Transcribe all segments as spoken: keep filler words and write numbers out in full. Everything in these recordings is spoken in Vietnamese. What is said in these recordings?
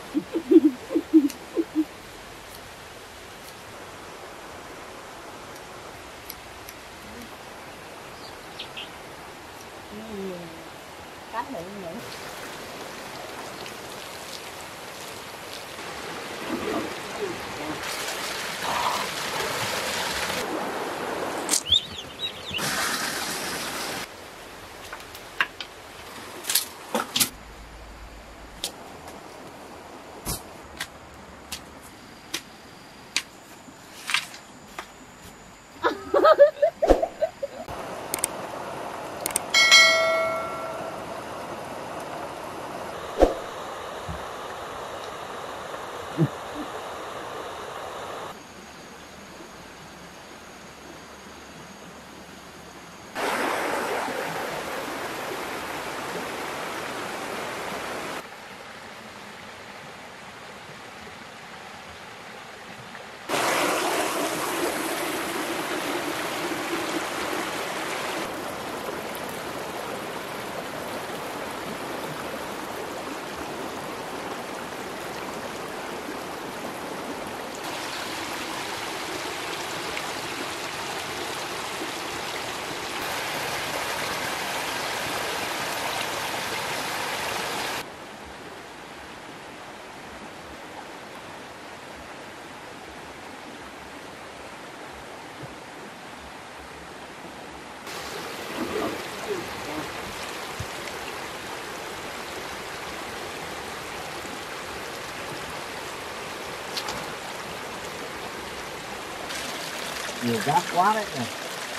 Cắt thử nữa. Nhiều rác quá đấy này.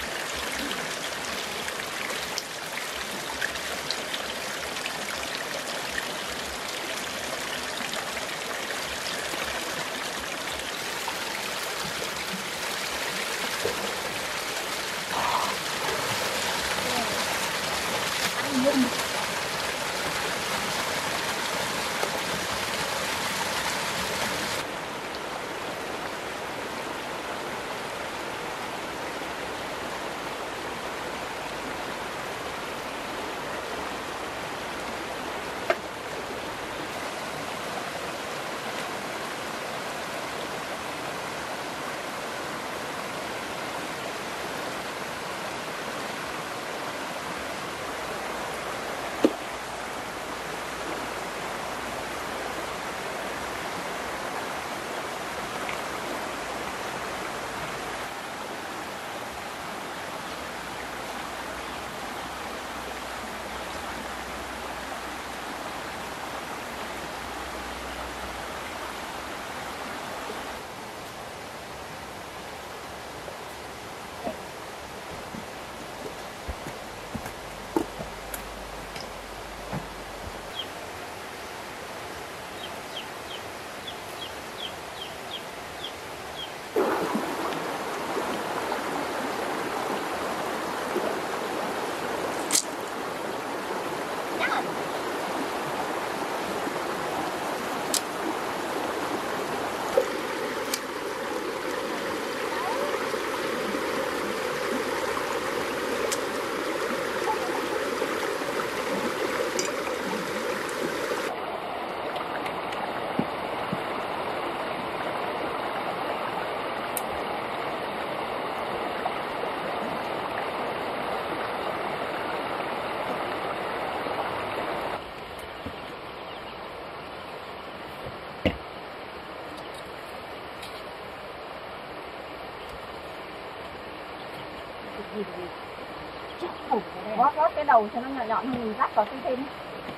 Bóp bóp cái đầu cho nó nhọn nhọn hơn, mình rắc vào thêm thêm.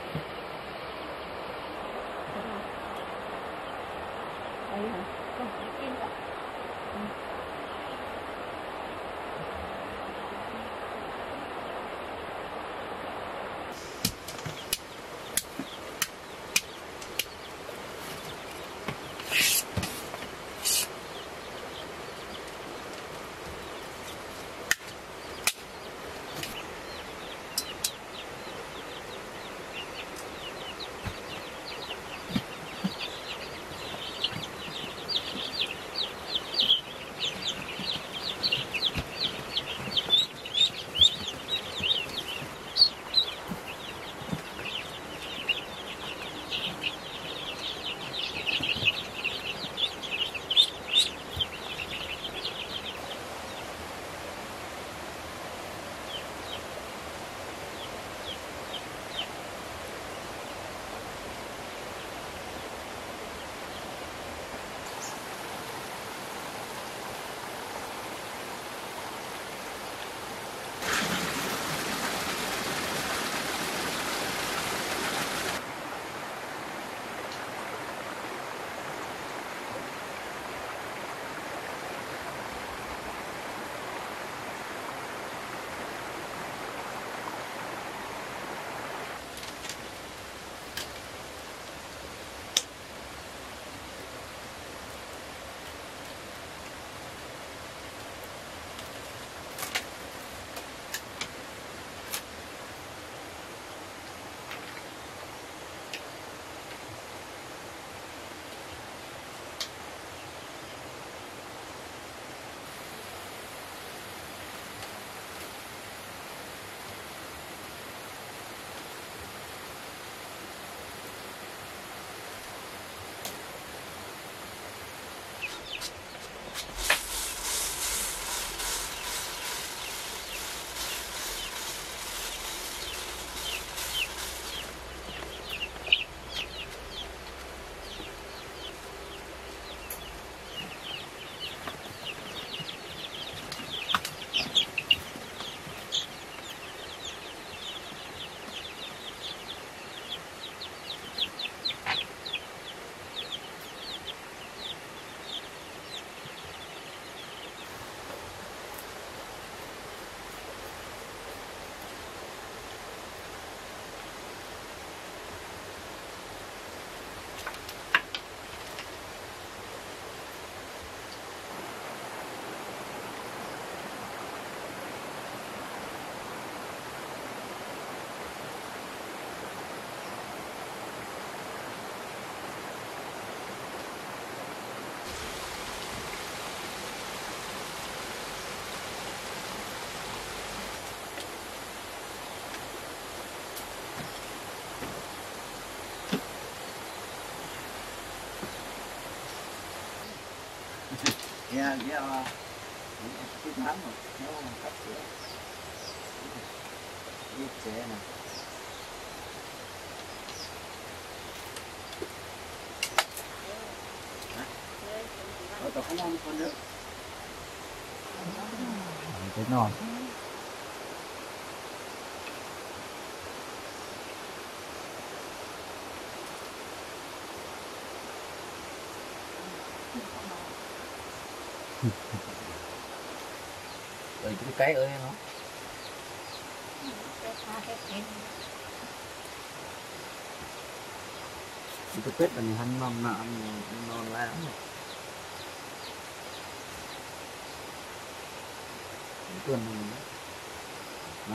Đấy hả? Không, thêm cả. Ừ. với cái bán mà nó cắt sữa viết chế này. Ở tao không ăn con nữa. Cái non. Rồi cái cái ơi nó. Cái tết là hắn non nợ non lắm này. Tuần này.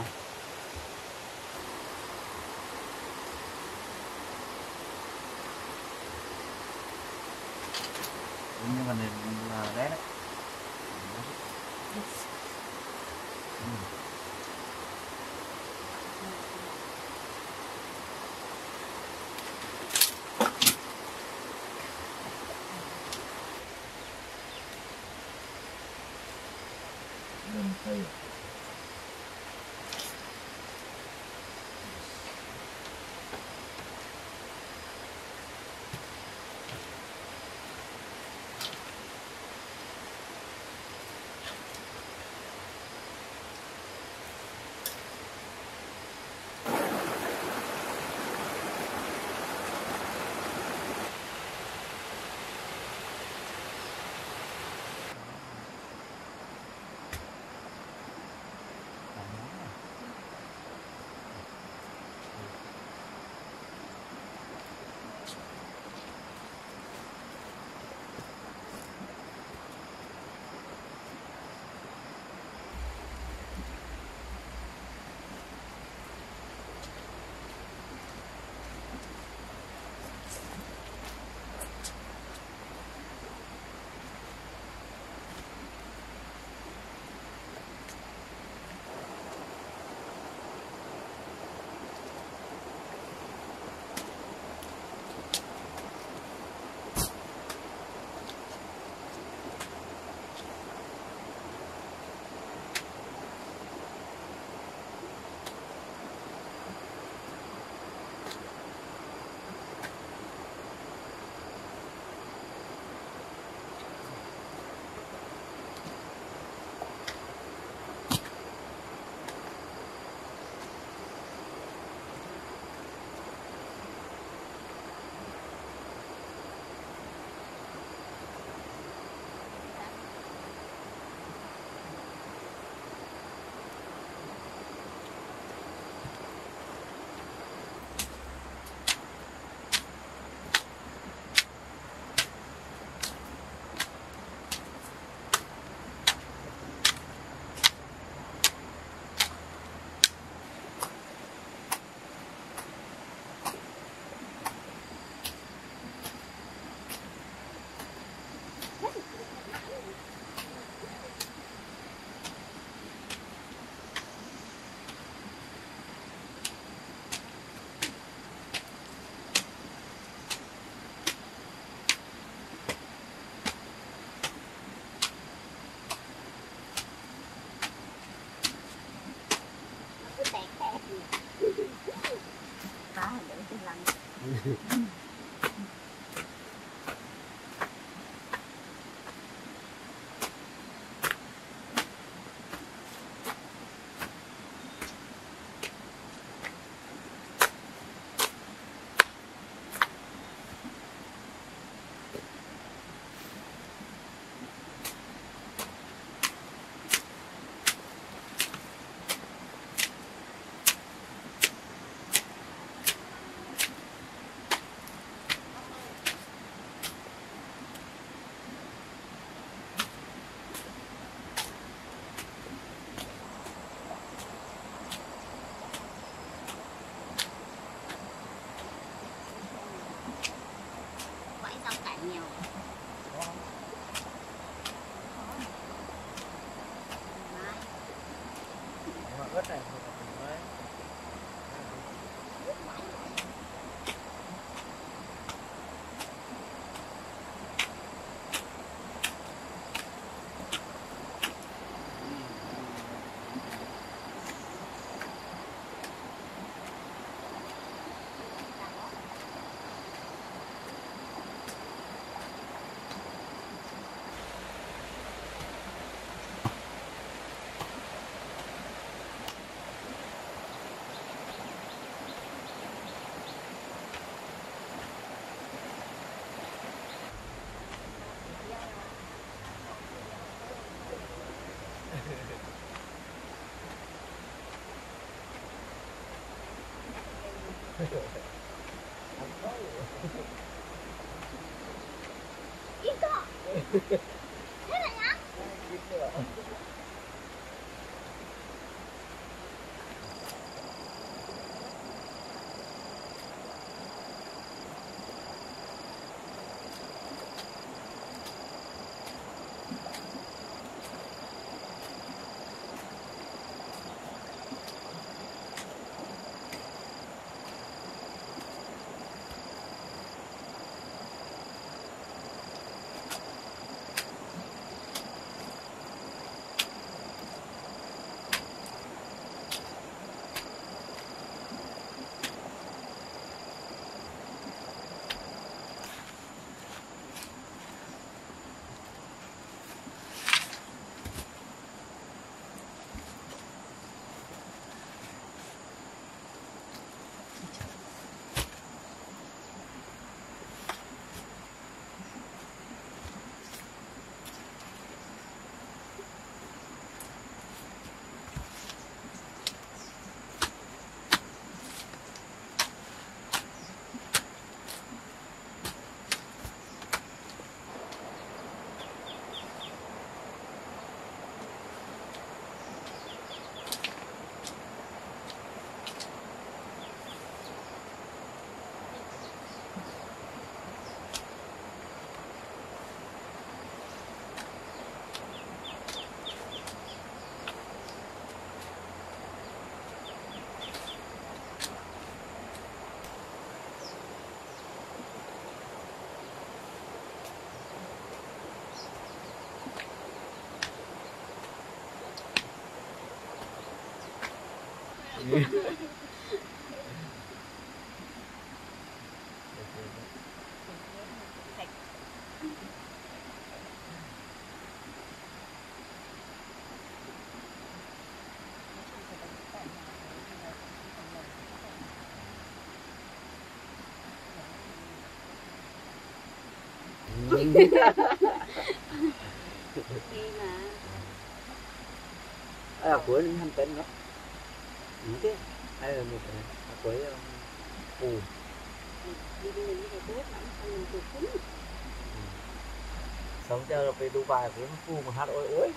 Nhưng mà này là rét đấy. Ừ. Đây. Ít đó. Thế này nhá. À, cuối nó hành tên đó. Ý thế. Hay là một cái cuối phù. Sống cho về Dubai với phù một hát ôi ôi.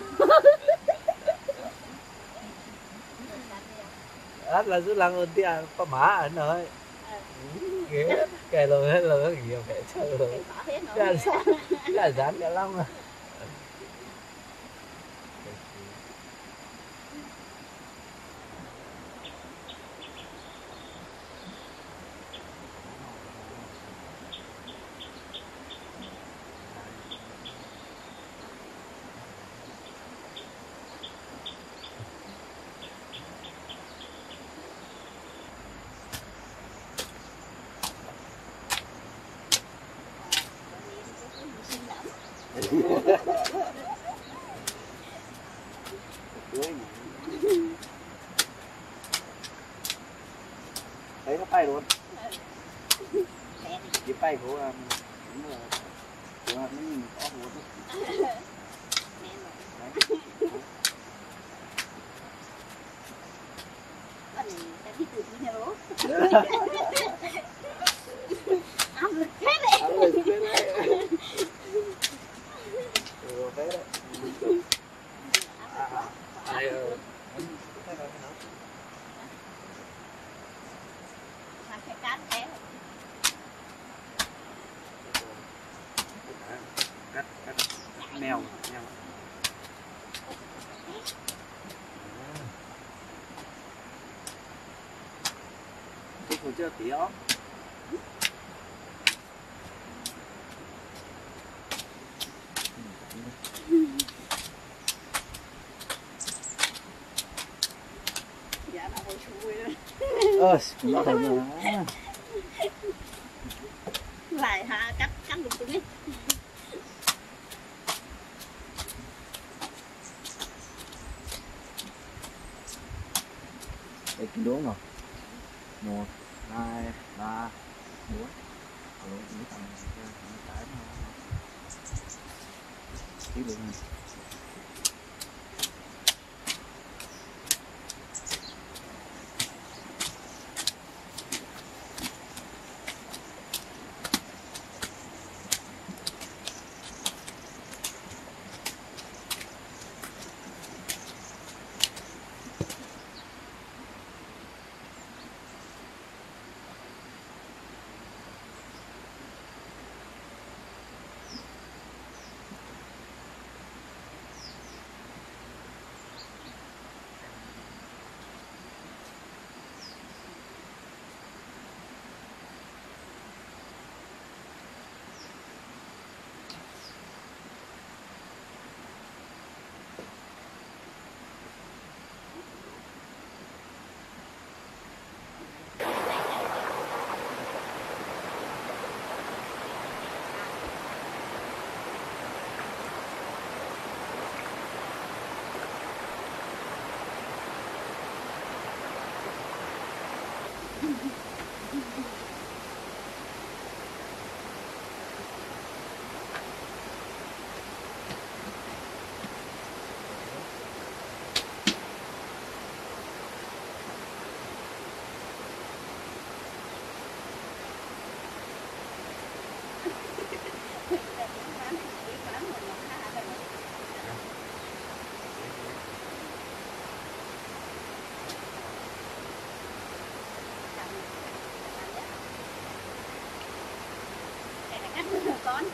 Hát là rất là ngon tiền có má ảnh rồi. Ghê, kể lời hết lời nhiều kể chơi rồi. Là dán, là dán cả lắm mà. Thấy nó bay luôn. Cái bay của um, đúng là của nó nhìn có một chút. Áp lực hết đấy. Áp lực hết đấy. Rồi thế đấy. À, ai ơi. Cái cát thế. Cắt cắt mèo mèo. Thích một chưa tí ó. Dạ nó hơi chui rồi. Ờ, nó thành mà. Lại ha cắt cắt lung tung ấy. Đây cái đố rồi. Một, hai, ba, bốn. Alo, cái thằng cái nó cái đường này. con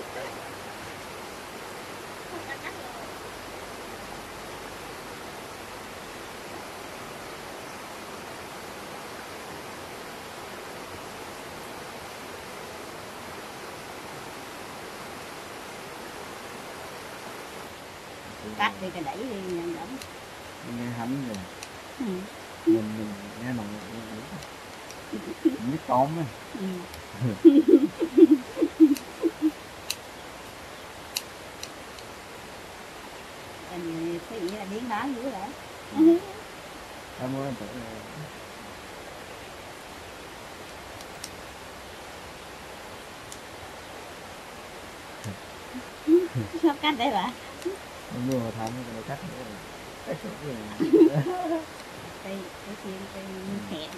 cắt đi cái đẩy đi nhận đóng nghe hánh rồi ừ. mình mình nghe nồng biết tóm ấy. Ừ. Anh thấy là điên đá dữ đấy. Cảm ơn tự sao cắt đây bà? Không mua mà thăm cái cắt nữa rồi. Cắt xuống rồi. Đây, cái kia cái hẹn.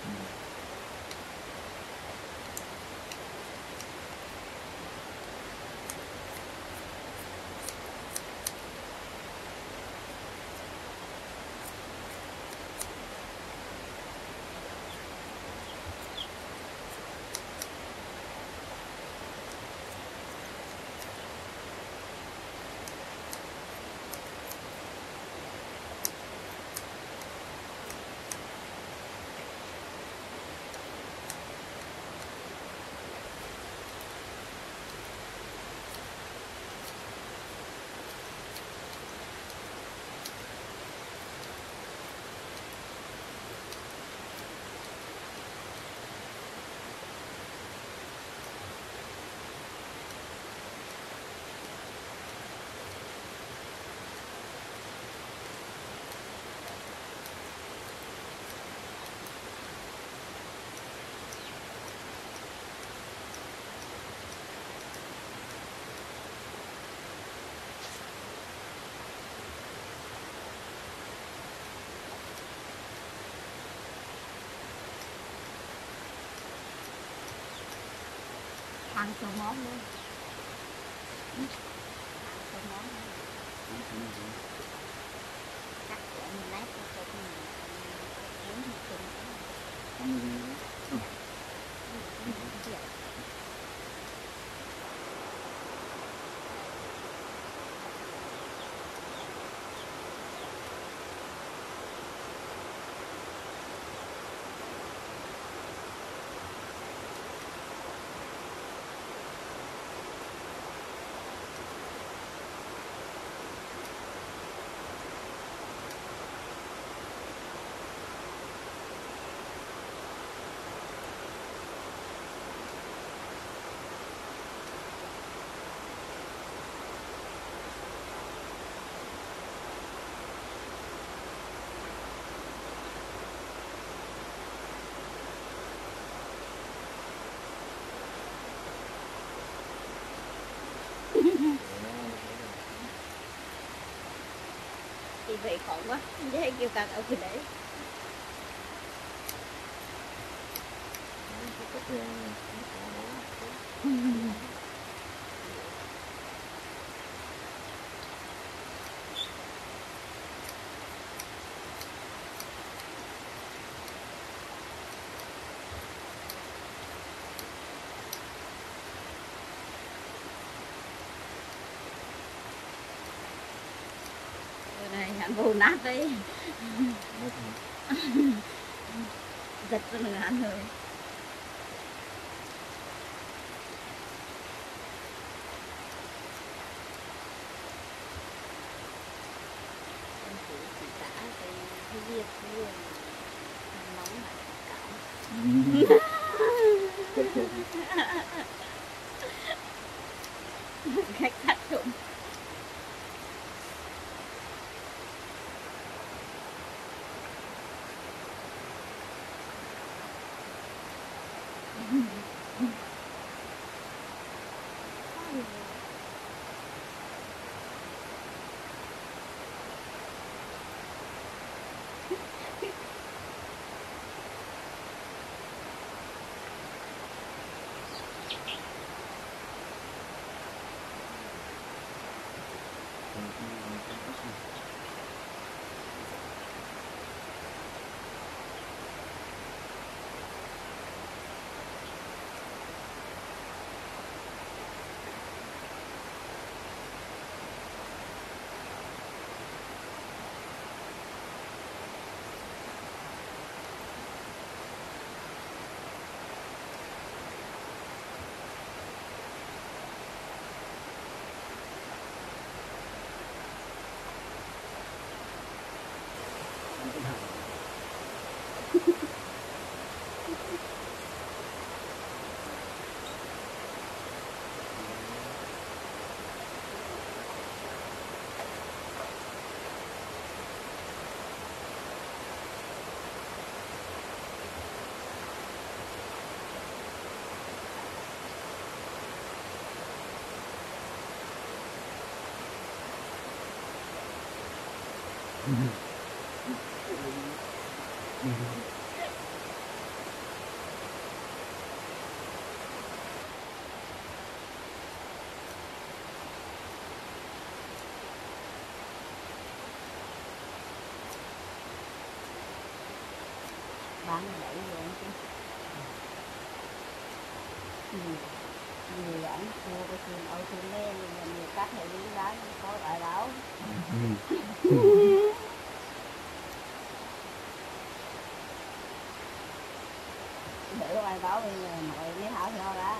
Ăn số món luôn. Ăn số món luôn. Cắt cho mình lấy cho cho mình muốn thì cùng. Chị vậy khổ quá, chứ hay kêu cắt ở cái đấy. Này hắn vô nát đấy. Giật cho người ăn rồi. Chỉ cả cái cái việc luôn nóng lại cả. Cách cắt trộm. Bán vậy rồi chứ. Nhiều, nhiều ảnh mua cái thuyền âu thuyền lên nhưng nhiều cách hệ lý đó có tại đó. Để ai báo bây giờ mọi mấy thảo cho đó.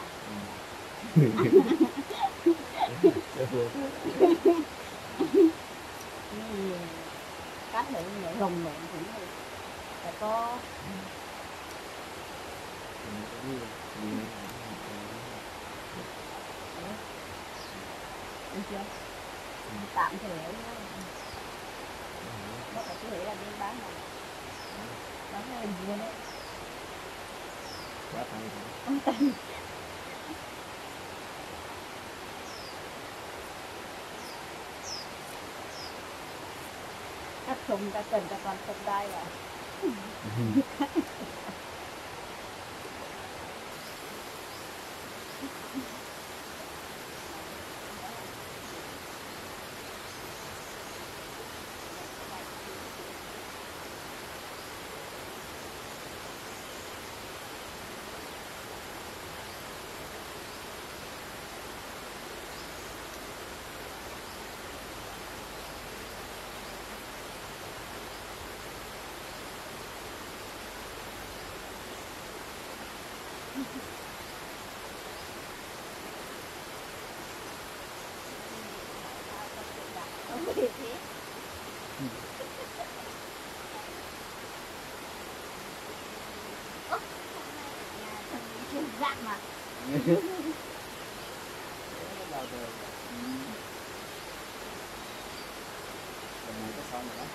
Cách hệ nhẹ rùng miệng cũng phải có. Được chưa? Tạm thời đấy nhá. Có phải cứ nghĩ là đi bán này. Bán cái hình luôn đấy. Quá tay Quá tay. Các thùng ta cần ta còn thùng đây à. Rác mà. Đau rồi. Lần này có xong rồi đó.